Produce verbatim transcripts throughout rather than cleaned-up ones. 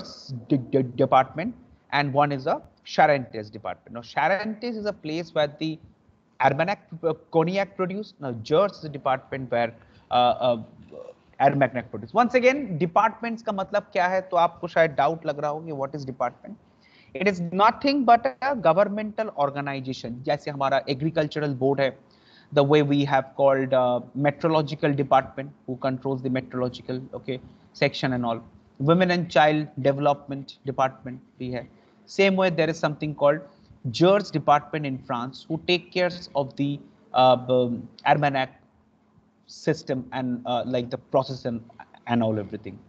Gers department, and one is a Charentes department. Now, Charentes is a place where the Armagnac uh, cognac produced. Now, Gers is a department where uh, uh, Armagnac produced. Once again, departments का मतलब क्या है? तो आपको शायद doubt लग रहा हो कि what is department? It is nothing but a governmental organization. जैसे हमारा agricultural board है, the way we have called uh, meteorological department who controls the meteorological okay section and all. Women and child development department we have. Same way there is something called Gers department in France who take care of the uh, um, Armagnac system and uh, like the process and, and all everything.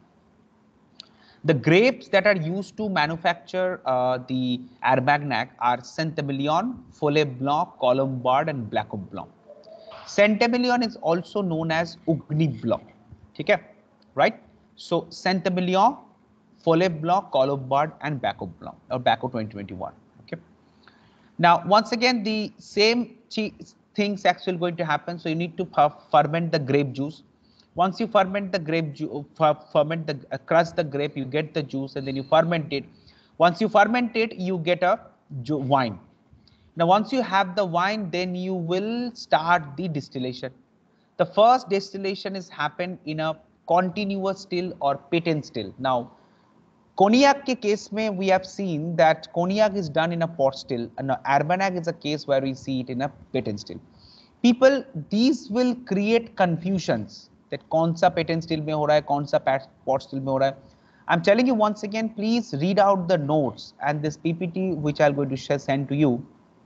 The grapes that are used to manufacture uh, the Armagnac are Saint-Emilion, Follet Blanc, Colombard and Black Blanc. Saint-Emilion is also known as Ugni Blanc. Okay, right? So Saint-Emilion, Follet Blanc, Colombard and Baco Blanc or Baco twenty twenty-one. Okay. Now, once again, the same things actually going to happen. So you need to ferment the grape juice. Once you ferment the grape juice, ferment the uh, crush the grape, you get the juice, and then you ferment it. Once you ferment it, you get a wine. Now, once you have the wine, then you will start the distillation. The first distillation is happened in a continuous still or patent still. Now, cognac ke case mein we have seen that cognac is done in a pot still, and Armagnac is a case where we see it in a patent still. People, these will create confusions that kaun sa patent still mein ho raha hai, kaun sa pot still mein ho raha hai. I'm telling you once again, please read out the notes and this P P T which I'm going to share, send to you.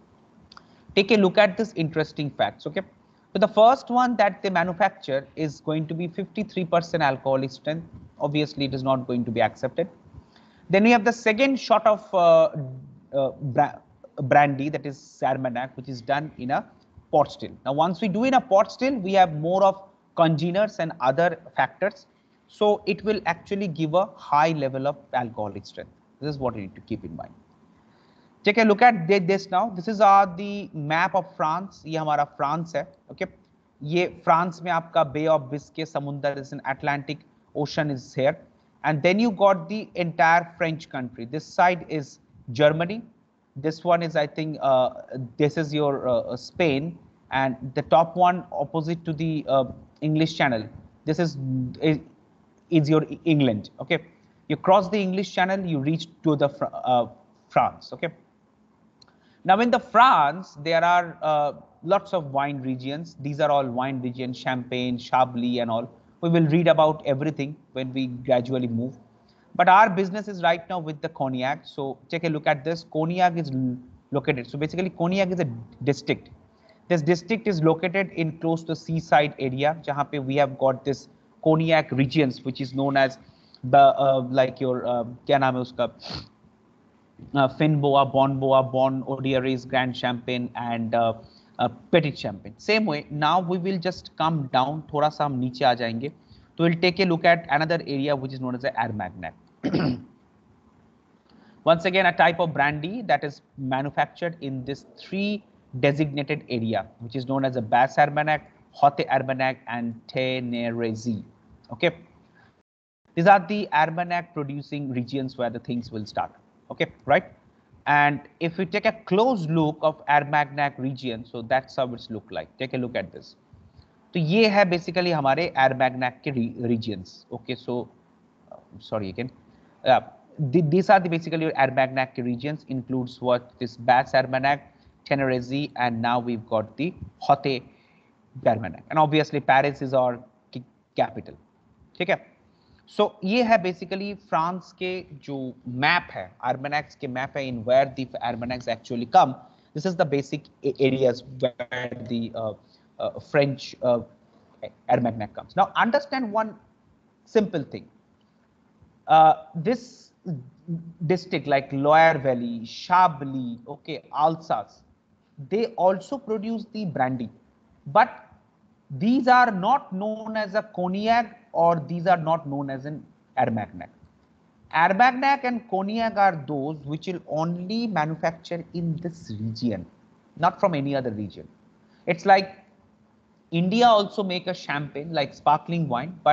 Take a look at this interesting facts, okay? So the first one that they manufacture is going to be fifty-three percent alcoholic strength. Obviously, it is not going to be accepted. Then we have the second shot of uh, uh, bra brandy, that is Armagnac, which is done in a pot still. Now, once we do in a pot still, we have more of congeners and other factors. So it will actually give a high level of alcoholic strength. This is what you need to keep in mind. Take a look at this now. This is uh, the map of France. ये हमारा France है, okay? ये France में आपका Bay of Biscay समुंदर is an Atlantic Ocean is here, and then you got the entire French country. This side is Germany. This one is, I think, uh, this is your uh, Spain, and the top one opposite to the uh, English Channel. This is, is is your England, okay? You cross the English Channel, you reach to the uh, France, okay? Now, in the France, there are uh, lots of wine regions. These are all wine regions, Champagne, Chablis and all. We will read about everything when we gradually move. But our business is right now with the cognac. So take a look at this. Cognac is located. So basically, cognac is a district. This district is located in close to the seaside area, jahan pe we have got this cognac regions, which is known as the uh, like your uh, kya naam hai uska? Uh, Finboa, Bonboa, Bon, Odiaries, Grand Champagne, and uh, uh, Petit Champagne. Same way, now we will just come down, thoda sa hum niche aa jayenge. So we'll take a look at another area which is known as the Armagnac. Once again, a type of brandy that is manufactured in this three designated area, which is known as a Basse Armagnac, Haute Armagnac, and Ténérèse. Okay, these are the Armagnac producing regions where the things will start. Okay, right? And if we take a close look of Armagnac region, so that's how it's look like. Take a look at this. So ये है basically हमारे Armagnac के regions. Okay, so uh, sorry again. Uh, th these are the basically Armagnac regions, includes what this Basse Armagnac, Ténérèse, and now we've got the Haute Armagnac. And obviously Paris is our capital. ठीक है? So ये है basically France के जो map है, Armagnacs के map है in where the Armagnacs actually come. This is the basic areas where the uh, uh, French uh, Armagnac comes. Now understand one simple thing. Uh, this district like Loire Valley, Chablis, okay, Alsace, they also produce the brandy, but these are not known as a cognac or these are not known as an Armagnac. Armagnac and cognac are those which will only manufacture in this region, not from any other region. It's like India also make a champagne like sparkling wine, but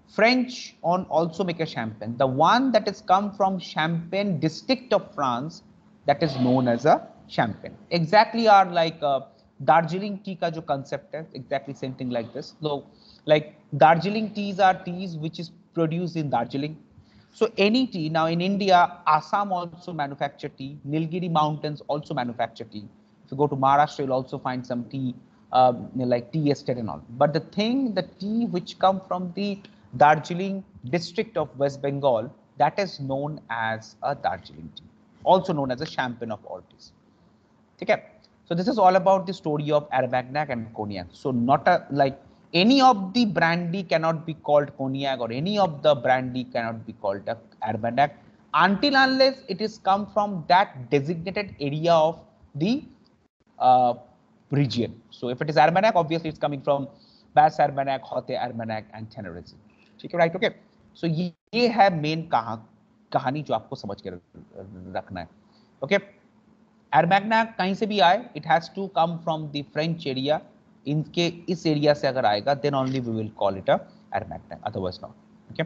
French on also make a champagne. The one that is come from Champagne district of France, that is known as a champagne. Exactly are like uh, Darjeeling tea ka jo concept hai, exactly same thing like this. So like Darjeeling teas are teas which is produced in Darjeeling. So any tea, now in India, Assam also manufacture tea, Nilgiri mountains also manufacture tea. If you go to Maharashtra, you'll also find some tea, um, like tea estate and all. But the thing, the tea which come from the Darjeeling district of West Bengal, that is known as a Darjeeling tea, also known as a champagne of all teas. Okay. So this is all about the story of Armagnac and Cognac. So not a like any of the brandy cannot be called Cognac or any of the brandy cannot be called a Armagnac until unless it is come from that designated area of the uh, region. So if it is Armagnac, obviously it's coming from Basse Armagnac, Haute Armagnac and Tenerife. ठीक है, right? Okay. So ये ये है main कहा कहानी जो आपको समझ के रखना है. Okay. Armagnac कहीं से भी आए, it has to come from the French area. इनके इस एरिया से अगर आएगा, then only we will call it a Armagnac, otherwise not. Okay.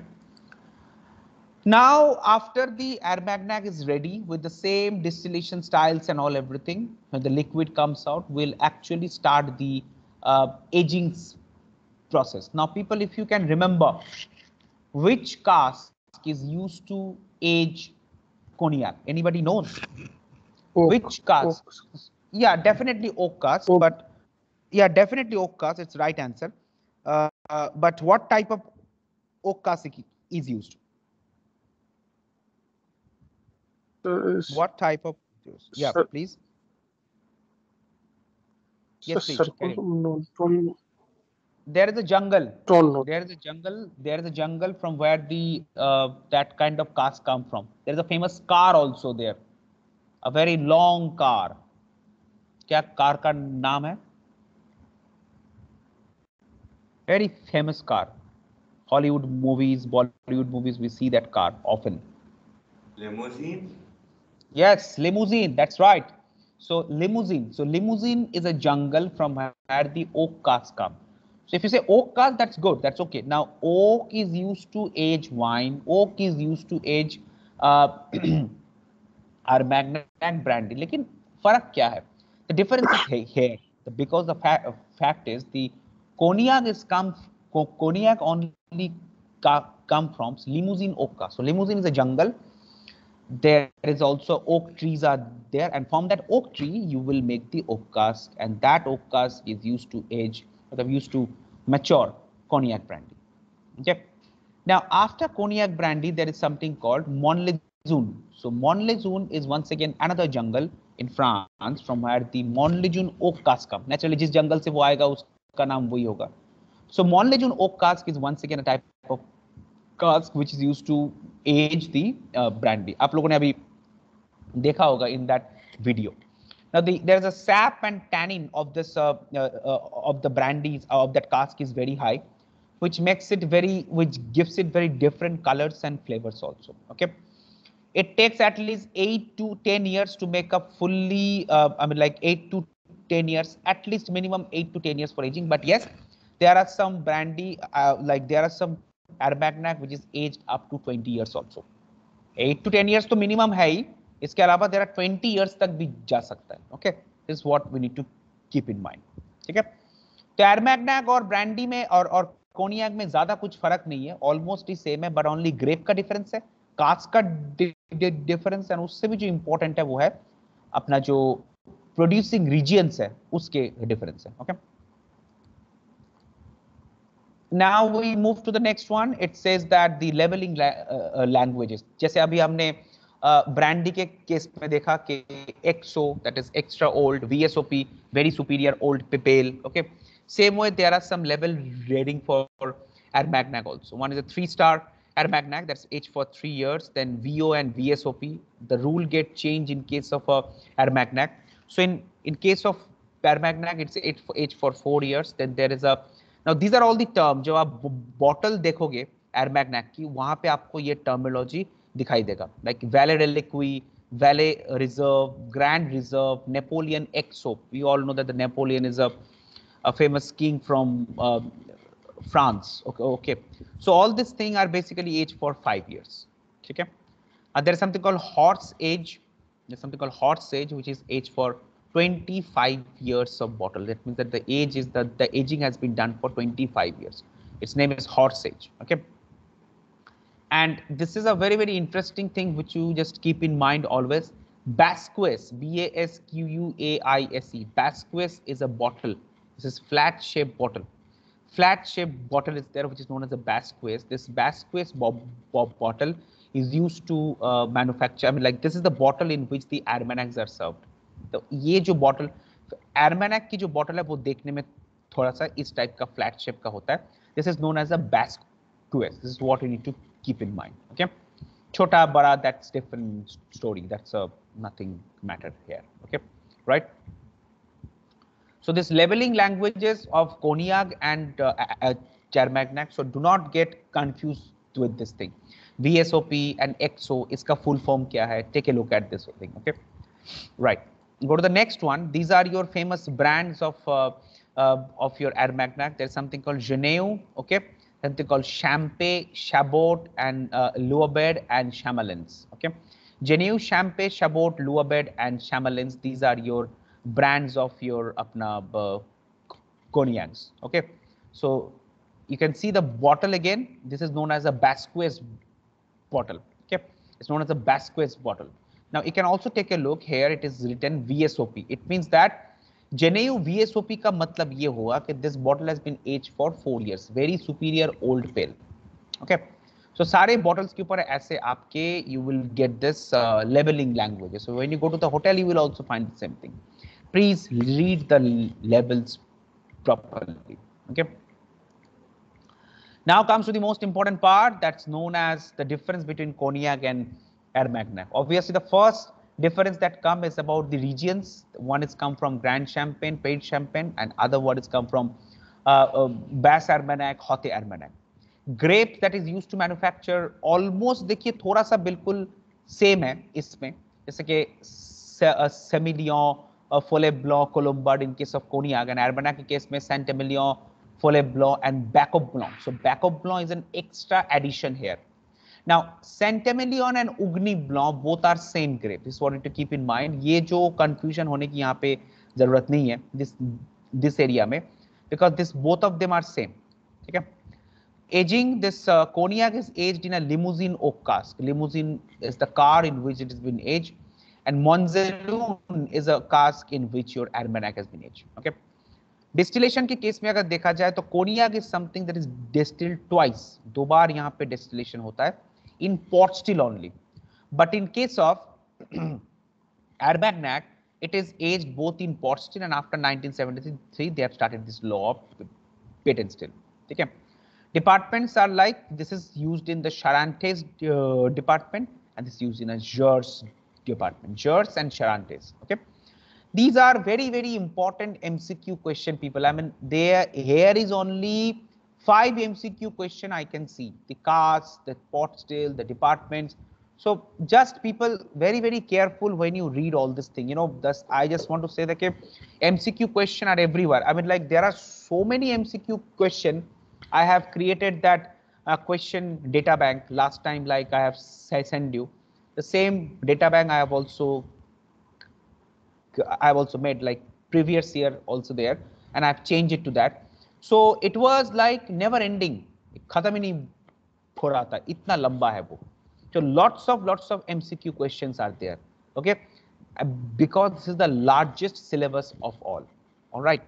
Now, after the Armagnac is ready with the same distillation styles and all everything, when the liquid comes out, we'll actually start the uh, aging process. Now, people, if you can remember, which cask is used to age cognac? Anybody knows? Oak, which cask? Oak. Yeah, definitely oak cask, oak. But yeah, definitely oak cask. It's the right answer. Uh, uh, but what type of oak cask is used? Uh, what type of juice? Yeah, sir, please. Yes, please. Sir, no, from there is a jungle. No. There is a jungle. There is a jungle from where the uh, that kind of cask come from. There is a famous car also there. A very long car. क्या car का नाम है? Very famous car. Hollywood movies, Bollywood movies, we see that car often. Limousine? Yes, limousine. That's right. So limousine. So limousine is a jungle from where the oak cask come. So if you say oak cask, that's good. That's okay. Now oak is used to age wine. Oak is used to age uh, Armagnac brandy. लेकिन फर्क क्या है? The difference is here. Because the fact, uh, fact is the cognac is come cognac only come from limousine oak cask. So limousine is a jungle. There is also oak trees are there, and from that oak tree you will make the oak cask, and that oak cask is used to age, or used to mature cognac brandy. Okay. Now after cognac brandy, there is something called Montlezun. So Montlezun is once again another jungle in France from where the Montlezun oak cask come. Naturally, जिस jungle से वो आएगा उसका नाम वही होगा. So Montlezun oak cask is once again a type of cask which is used to age the uh, brandy. आप लोगों ने अभी देखा होगा in that video. Now the, there is a sap and tannin of this uh, uh, uh, of the brandies uh, of that cask is very high, which makes it very, which gives it very different colors and flavors also. Okay, it takes at least eight to ten years to make a fully. Uh, I mean, like eight to ten years, at least minimum eight to ten years for aging. But yes, there are some brandy, uh, like there are some Armagnac which is aged up to twenty years also. eight to ten years तो minimum है ही. इसके अलावा there are twenty years तक भी जा सकता है. Okay, this is what we need to keep in mind. ठीक है. तो Armagnac और brandy में और और cognac में ज्यादा कुछ फर्क नहीं है. Almost ही same है, but only grape का difference है, cask का difference है, और उससे भी जो important है वो है अपना जो producing regions है उसके difference है. Okay. Now we move to the next one. It says that the leveling la uh, languages. जैसे अभी हमने ब्रांडी uh, के केस में देखा कि एक्सो, that is extra old, V S O P, very superior old, pale. Okay. Same way there are some level rating for Armagnac also. One is a three-star Armagnac, that's age for three years. Then V O and V S O P. The rule get changed in case of a Armagnac. So in in case of Armagnac, it's age for age for four years. Then there is a Now these are all the terms. जब आप bottle देखोगे Armagnac की, वहां पे आपको ये terminology दिखाई देगा, like Valley Reliquie, Valley Reserve, Grand Reserve, Napoleon X O. We all know that the Napoleon is a, a famous king from uh, France. Okay, okay. So all this thing are basically aged for five years. Okay. Uh, there is something called horse age. There's something called horse age, which is aged for twenty-five years of bottle. That means that the age is that the aging has been done for twenty-five years. Its name is horse age. Okay. And this is a very, very interesting thing which you just keep in mind always. Basquez, B A S Q U A I S E. Basquez is a bottle. This is flat shaped bottle. Flat shaped bottle is there, which is known as a Basquez. This Basquez bo bo bottle is used to uh, manufacture. I mean, like this is the bottle in which the Armagnacs are served. So ये जो bottle, Armagnac की जो bottle है वो देखने में थोड़ा सा इस type का flat shape का होता है. This is known as a Basquez. This is what you need to keep in mind. Okay. Chota, bada, that's different story. That's a nothing matter here. Okay. Right. So this labeling languages of Cognac and uh, uh, Armagnac. So do not get confused with this thing. V S O P and X O, iska full form kya hai? Take a look at this thing. Okay. Right. Go to the next one. These are your famous brands of uh, uh, of your Armagnac. There's something called Genève. Okay. Something called Champé, Chabot, and uh, Louabed and Chamalins. Okay. Genève, Champé, Chabot, Louabed, and Chamalins. These are your brands of your apna uh, cognacs. Okay. So you can see the bottle again. This is known as a Basquez bottle. Okay. It's known as a Basquez bottle. Now you can also take a look here. It is written V S O P. It means that Genève V S O P का मतलब ये हुआ कि this bottle has been aged for four years. Very superior old pale. Okay. So सारे bottles के ऊपर ऐसे आपके you will get this uh, labeling language. So when you go to the hotel, you will also find the same thing. Please read the labels properly. Okay. Now comes to the most important part, that's known as the difference between Cognac and Armagnac. Obviously, the first difference that comes is about the regions. One is come from Grand Champagne, Pays Champagne, and other one is come from uh, uh, Basse Armagnac, Haute Armagnac. Grapes that is used to manufacture almost देखिए थोड़ा सा बिल्कुल same है इसमें, जैसे कि Semillon, Follet Blanc, Colombard in case of Cognac, and Armagnac के case में Saint-Emilion, Follet Blanc, and Bacop Blanc. So Bacop Blanc is an extra addition here. Now, Saint-Emilion and Ugni Blanc both are same grape. This is what you need to keep in mind. ये जो confusion होने की यहाँ पे जरूरत नहीं है this this area में, because this both of them are same. ठीक है? Aging, this uh, Cognac is aged in a limousine oak cask. Limousine is the car in which it has been aged, and Monzeloun is a cask in which your Armagnac has been aged. Okay. Distillation के case में अगर देखा जाए तो Cognac is something that is distilled twice. दो बार यहाँ पे distillation होता है in pot still only. But in case of Armagnac, it is aged both in pot still, and after nineteen seventy-three they have started this law of patent still. Okay. Departments are like, this is used in the Charentais uh, department, and this is used in a Gers department. Gers and Charentais. Okay. These are very, very important M C Q question, people. I mean, there here is only five M C Q question I can see. The cask, the pot still, the departments. So just people very, very careful when you read all this thing. You know, thus I just want to say that okay, M C Q question are everywhere. I mean, like there are so many M C Q question. I have created that uh, question data bank last time, like I have sent you the same data bank. I have also I have also made like previous year also there, and I've changed it to that. So it was like never ending. खत्म ही नहीं हो रहा था, इतना लंबा है वो. So lots of lots of M C Q questions are there. Okay, because this is the largest syllabus of all. All right.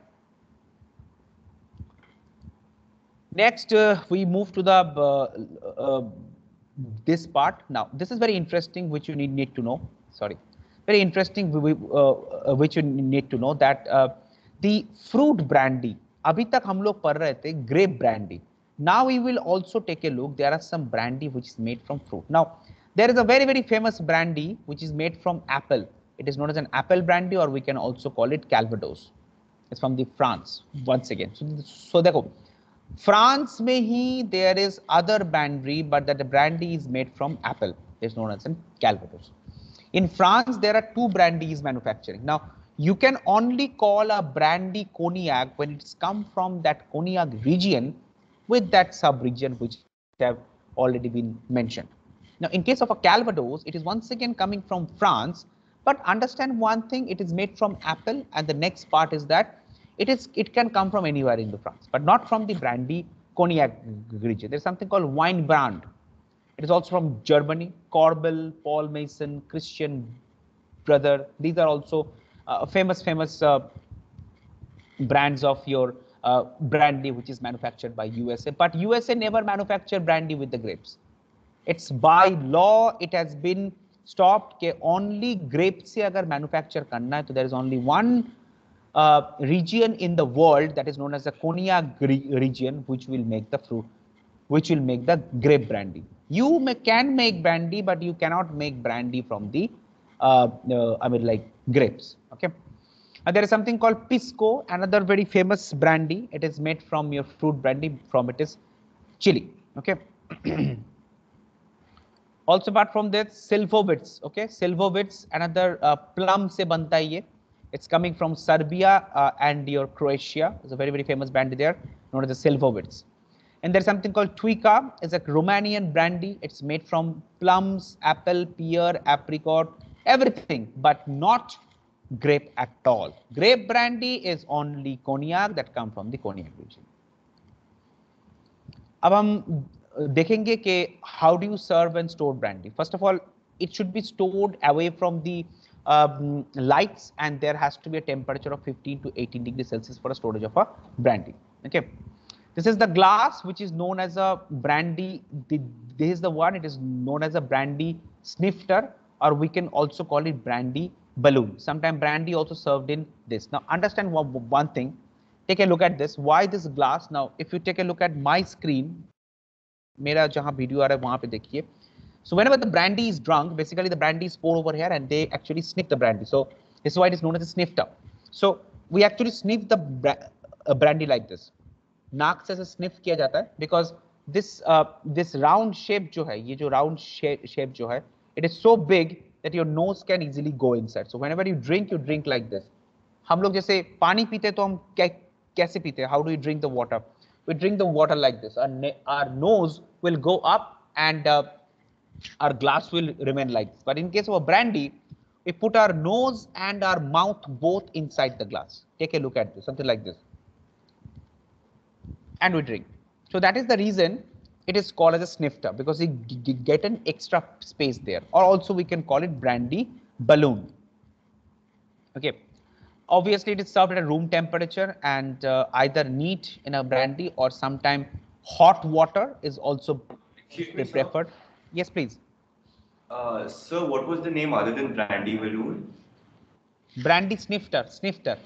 Next, uh, we move to the uh, uh, this part. Now, this is very interesting, which you need, need to know. Sorry, very interesting, uh, which you need to know that uh, the fruit brandy. अभी तक हम लोग पढ़ रहे थे grape brandy. Now we will also take a look. There are some brandy which is made from fruit. Now, there is a very very famous brandy which is made from apple. It is known as an apple brandy, or we can also call it Calvados. It's from the France once again. So, so देखो. France में ही there is other brandy, but that the brandy is made from apple. It's known as an Calvados. In France, there are two brandies manufacturing. Now, you can only call a brandy cognac when it's come from that cognac region with that sub-region which have already been mentioned. Now, in case of a Calvados, it is once again coming from France, but understand one thing, it is made from apple, and the next part is that it is it can come from anywhere in the France, but not from the brandy cognac region. There's something called wine brand. It is also from Germany, Korbel, Paul Mason, Christian Brother. These are also uh, famous, famous uh, brands of your uh, brandy, which is manufactured by U S A. But U S A never manufactured brandy with the grapes. It's by law, it has been stopped कि only grapes से अगर manufacture करना है, तो there is only one uh, region in the world that is known as the cognac region, which will make the fruit, which will make the grape brandy. You may, can make brandy, but you cannot make brandy from the, uh, uh, I mean, like grapes. Okay. Uh, there is something called Pisco, another very famous brandy. It is made from your fruit brandy. From it is Chile. Okay. Also, apart from this, Silvovitz. Okay, Silvovitz, another uh, plum se banta hai ye. It's coming from Serbia uh, and your Croatia. It's a very, very famous brandy there, known as the Silvovitz. And there's something called Tuica. It's a Romanian brandy. It's made from plums, apple, pear, apricot, everything, but not grape at all. Grape brandy is only cognac that come from the cognac region. अब हम देखेंगे कि how do you serve and store brandy. First of all, it should be stored away from the um, lights, and there has to be a temperature of fifteen to eighteen degrees Celsius for a storage of a brandy. Okay. This is the glass which is known as a brandy. This is the one, it is known as a brandy snifter, or we can also call it brandy balloon. Sometimes brandy also served in this. Now understand one thing. Take a look at this. Why this glass? Now, if you take a look at my screen, मेरा जहाँ video आ रहा है वहाँ पे देखिए. So whenever the brandy is drunk, basically the brandy is poured over here and they actually sniff the brandy. So this is why it is known as a snifter. So we actually sniff the bra uh, brandy like this. नाक से ऐसे sniff किया जाता है because this uh, this round shape जो है, ये जो round shape shape जो है, it is so big that your nose can easily go inside. So whenever you drink, you drink like this. हम लोग जैसे पानी पीते तो हम कै, कैसे पीते हैं? How do we drink the water? We drink the water like this. Our, our nose will go up and uh, our glass will remain like this. But in case of a brandy, we put our nose and our mouth both inside the glass. Take a look at this, something like this. And we drink. So that is the reason it is called as a snifter, because you get an extra space there. Or also we can call it brandy balloon. Okay. Obviously, it is served at a room temperature, and uh, either neat in a brandy or sometime hot water is also Excuse preferred. Me, yes, please. Uh, sir, what was the name other than brandy balloon? Brandy snifter. Snifter.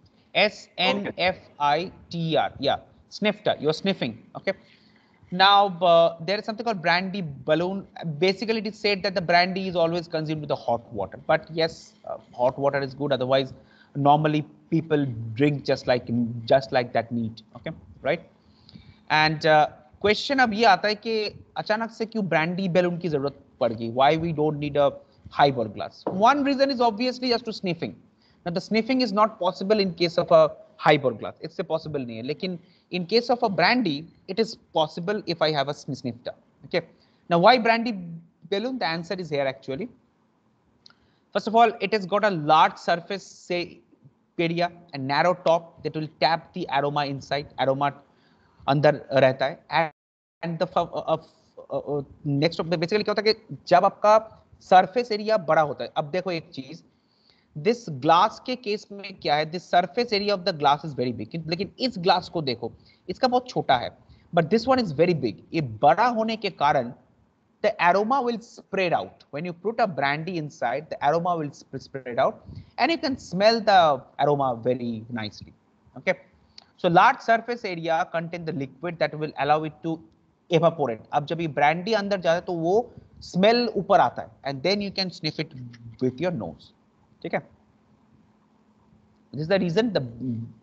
S N F I T R. Yeah, snifter. You're sniffing. Okay. Now, uh, there is something called brandy balloon. Basically, it is said that the brandy is always consumed with the hot water. But yes, uh, hot water is good. Otherwise, normally people drink just like just like that neat. Okay, right? And uh, question अब ये आता है कि अचानक से क्यों brandy balloon की जरूरत पड़ गई? Why we don't need a highball glass? One reason is obviously just to sniffing. Now the sniffing is not possible in case of a highball glass. It's a possible नहीं है. लेकिन in case of a brandy, it is possible if I have a snifter. Okay. Now why brandy balloon? The answer is here actually. First of all, it has got a large surface say area and narrow top that will tap the aroma inside. Aroma अंदर रहता है. And the uh, uh, uh, next of the basically क्या होता है कि जब आपका surface area बड़ा होता है. अब देखो एक चीज, this glass के केस में क्या है, this surface area of the glass is very big. लेकिन इस glass को देखो, इसका बहुत छोटा है. But this one is very big. ये बड़ा होने के कारण the aroma will spread out. When you put a brandy inside, the aroma will spread out, and you can smell the aroma very nicely. Okay. So large surface area contain the liquid that will allow it to evaporate. अब जब ये brandy अंदर जाता है तो वो smell ऊपर आता है, and then you can sniff it with your nose. ठीक है? This is the reason the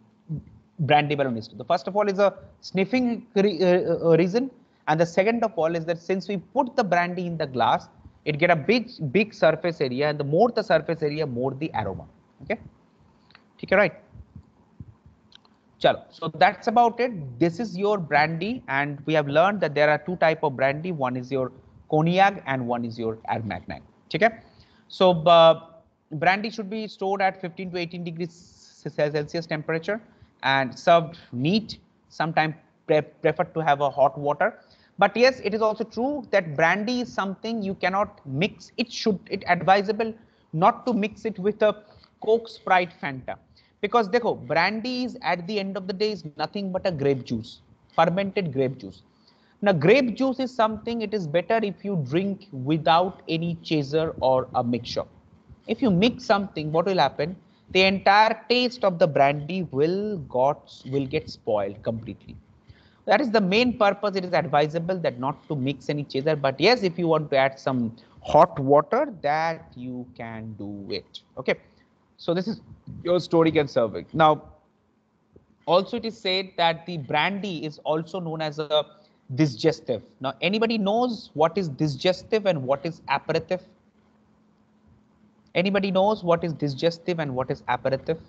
brandy balloon is. The first of all is a sniffing reason, and the second of all is that since we put the brandy in the glass, it get a big big surface area, and the more the surface area, more the aroma. Okay, ठीक है, right? Chalo, so that's about it. This is your brandy, and we have learned that there are two type of brandy. One is your cognac and one is your Armagnac. Okay, so uh, brandy should be stored at fifteen to eighteen degrees Celsius temperature and served neat. Sometimes pre prefer to have a hot water. But yes, it is also true that brandy is something you cannot mix. It should it advisable not to mix it with a Coke, Sprite, Fanta. Because देखो brandy is at the end of the day is nothing but a grape juice, fermented grape juice. Now grape juice is something, it is better if you drink without any chaser or a mixture. If you mix something, what will happen? The entire taste of the brandy will got will get spoiled completely. That is the main purpose. It is advisable that not to mix any chaser, but yes, if you want to add some hot water, that you can do it. Okay, so this is your story and serving. Now, also it is said that the brandy is also known as a digestive. Now, anybody knows what is digestive and what is aperitif? Anybody knows what is digestive and what is aperitif?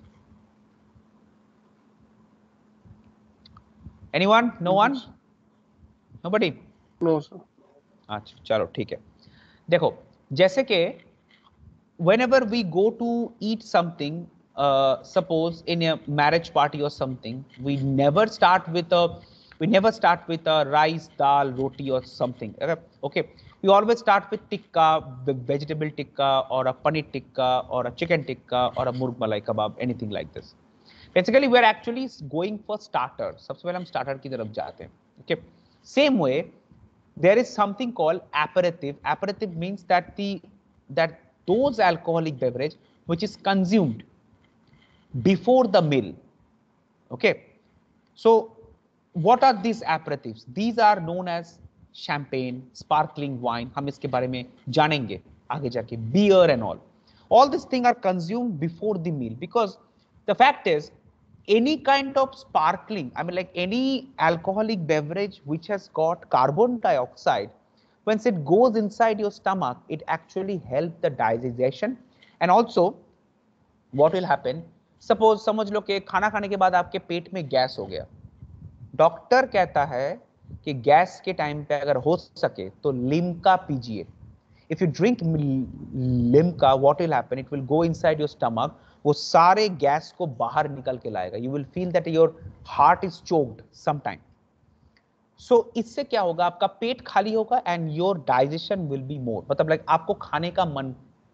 Anyone? No one? Nobody? No, sir. अच्छा चलो ठीक है. देखो जैसे कि whenever we go to eat something, uh, suppose in a marriage party or something, we never start with a we never start with a rice, dal, roti or something. Okay, we always start with tikka, vegetable tikka, or a paneer tikka, or a chicken tikka, or a murg malai kebab, anything like this. Basically, we are actually going for starter. सबसे पहले हम starter की तरफ जाते हैं. Okay, same way, there is something called aperitif. Aperitif means that the that those alcoholic beverage which is consumed before the meal. Okay, so what are these aperitifs? These are known as champagne, sparkling wine. हम इसके बारे में जानेंगे आगे जाके. Beer and all. All these things are consumed before the meal because the fact is, any kind of sparkling, I mean like any alcoholic beverage which has got carbon dioxide, once it goes inside your stomach, it actually helps the digestion. And also what will happen, suppose समझ लो कि खाना खाने के बाद आपके पेट में gas हो गया. डॉक्टर कहता है कि गैस के टाइम पे अगर हो सके तो लिम्का पीजिए. If you drink limca, what will happen? It will go inside your stomach. वो सारे गैस को बाहर निकल के लाएगा. You will feel that your heart is choked sometime. So इससे क्या होगा? आपका पेट खाली होगा and your digestion will be more. मतलब like आपको खाने का मन,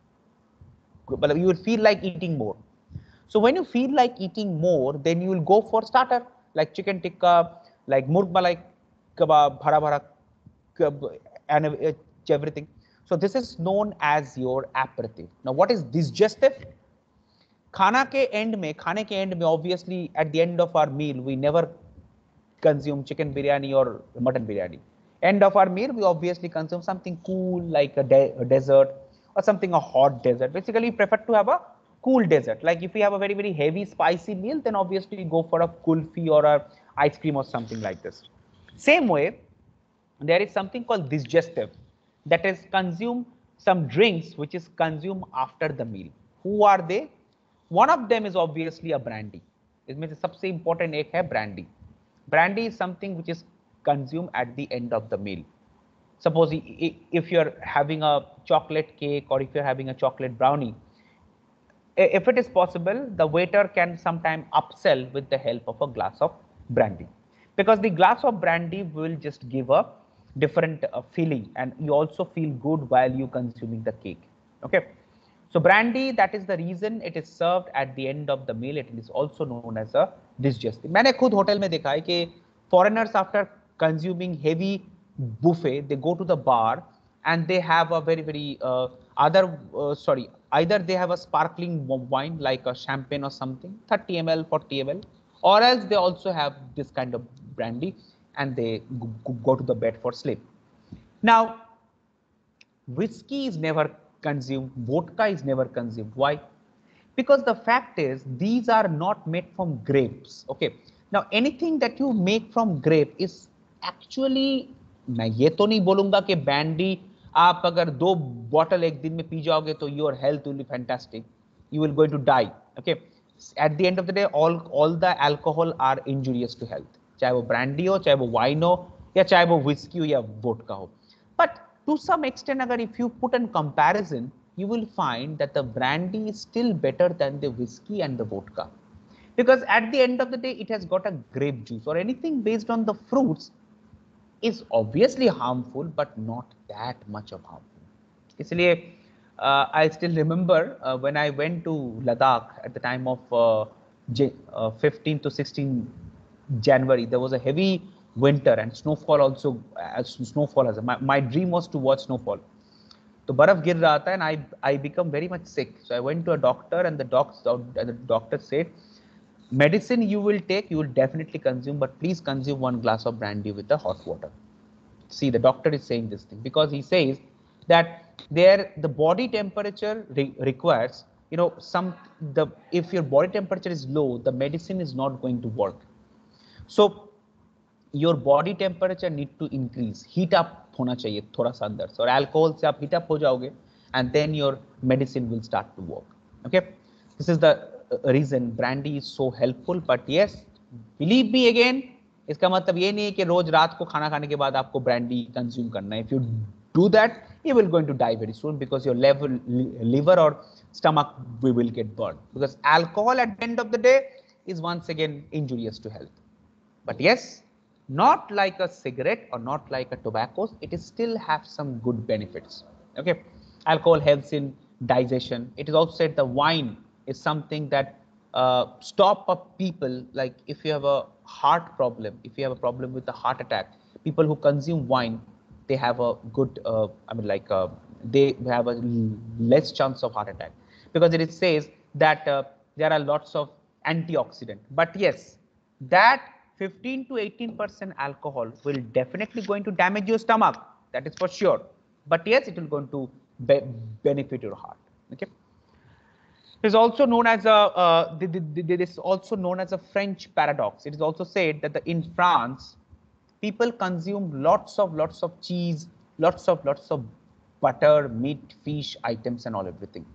मतलब you will feel like eating more. So when you feel like eating more, then you will go for starter like chicken tikka, like murg malai kebab, bhara bhara, and everything. So this is known as your aperitif. Now what is digestive? खाना के and में खाने के and में obviously at the end of our meal we never consume chicken biryani or mutton biryani. End of our meal we obviously consume something cool like a, de a dessert or something a hot dessert. Basically we prefer to have a cool dessert. Like if we have a very very heavy spicy meal, then obviously we go for a kulfi or a ice cream or something like this. Same way, there is something called digestive, that is consume some drinks which is consumed after the meal. Who are they? One of them is obviously a brandy. इसमें से सबसे important एक है brandy. Brandy is something which is consumed at the end of the meal. Suppose if you're having a chocolate cake or if you're having a chocolate brownie, if it is possible, the waiter can sometime upsell with the help of a glass of brandy, because the glass of brandy will just give a different uh, feeling and you also feel good while you consuming the cake. Okay, so brandy, that is the reason it is served at the end of the meal. It is also known as a digestive. मैंने खुद hotel में देखा है कि foreigners after consuming heavy buffet, they go to the bar and they have a very very uh, other uh, sorry either they have a sparkling wine like a champagne or something, thirty milliliters, forty milliliters, or else they also have this kind of brandy and they go to the bed for sleep. Now whiskey is never consumed, vodka is never consumed. Why? Because the fact is these are not made from grapes. Okay, now anything that you make from grape is actually, मैं ये तो नहीं बोलूंगा कि brandy आप अगर दो bottle एक दिन में पी जाओगे तो your health will be fantastic, you will going to die. Okay, At the end of the day, all all the alcohol are injurious to health. चाहे वो brandy हो, चाहे वो wine हो, या चाहे वो whiskey हो या vodka हो. But to some extent, अगर if you put in comparison, you will find that the brandy is still better than the whiskey and the vodka, because at the end of the day, it has got a grape juice or anything based on the fruits is obviously harmful, but not that much of harmful. इसलिए uh, I still remember uh, when I went to Ladakh at the time of uh, uh, fifteen to sixteen January, there was a heavy winter and snowfall also. As snowfall has my, my dream was to watch snowfall. तो बर्फ गिर रहा था and I I become very much sick. So I went to a doctor and the doctor and the doctor said, medicine you will take, you will definitely consume, but please consume one glass of brandy with the hot water. See, the doctor is saying this thing because he says that there the body temperature re requires, you know, some the if your body temperature is low, the medicine is not going to work. So your body temperature need to increase, heat up होना चाहिए थोड़ा सा अंदर से, और alcohol से आप heat up हो जाओगे and then your medicine will start to work. Okay, this is the reason brandy is so helpful. But yes, believe me again, इसका मतलब ये नहीं है कि रोज रात को खाना खाने के बाद आपको brandy consume करना है. If you do that, you will going to die very soon because your level, liver or stomach will get burned, because alcohol at the end of the day is once again injurious to health. But yes, not like a cigarette or not like a tobacco, it is still have some good benefits. Okay, alcohol helps in digestion. It is also said the wine is something that uh, stop up people, like if you have a heart problem, if you have a problem with a heart attack, people who consume wine, they have a good, uh, I mean like uh, they have a less chance of heart attack, because it says that uh, there are lots of antioxidant. But yes, that fifteen to eighteen percent alcohol will definitely going to damage your stomach, that is for sure. But yes, it will going to be benefit your heart. Okay, it is also known as a uh, it is also known as a French paradox. It is also said that the, in France, people consume lots of lots of cheese, lots of lots of butter, meat, fish items and all everything.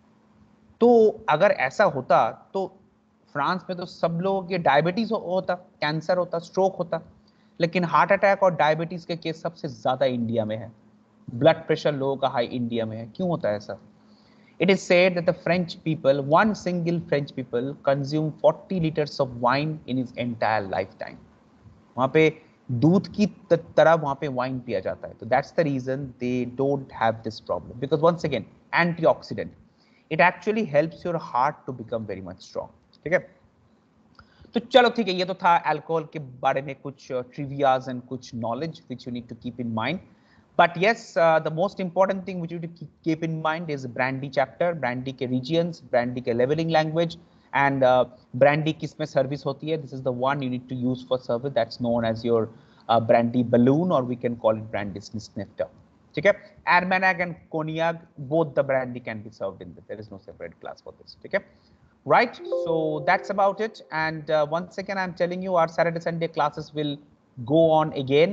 तो अगर ऐसा होता तो France में तो सब लोगों के डायबिटीज होता, कैंसर होता, स्ट्रोक होता, लेकिन हार्ट अटैक और डायबिटीज के केस सबसे ज्यादा इंडिया में है. ब्लड प्रेशर लोगों का हाई इंडिया में है. क्यों होता है ऐसा? It is said that the French people, one single French people consume forty liters of wine in his entire lifetime. वहाँ पे दूध की तरह वहाँ पे वाइन पिया जाता है. तो that's the reason they don't have this problem, because once again antioxidant, it actually helps your heart to become very much strong. ठीक है, तो चलो ठीक है, ये तो था अल्कोहल के बारे में कुछ ट्रिवियाज एंड कुछ knowledge which you need to keep in mind. But yes, the most important thing which you need to keep in mind is brandy chapter, brandy के रीजियंस, ब्रांडी के लेवलिंग लैंग्वेज, एंड ब्रांडी किस में service होती है. This is the one you need to use for service, that's known as your brandy balloon, और we can call it brandy snifter. ठीक है, Armagnac and Cognac, both the brandy can be served in this. There is no separate class for this. ठीक है, right? So that's about it. And uh, once again, I'm telling you, our Saturday Sunday classes will go on again.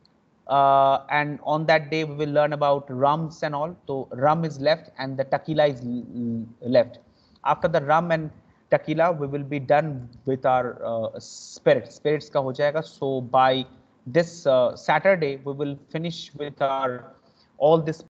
Uh, and on that day, we will learn about rums and all. So rum is left and the tequila is left. After the rum and tequila, we will be done with our uh, spirits. Spirits का हो जाएगा. So by this uh, Saturday, we will finish with our all this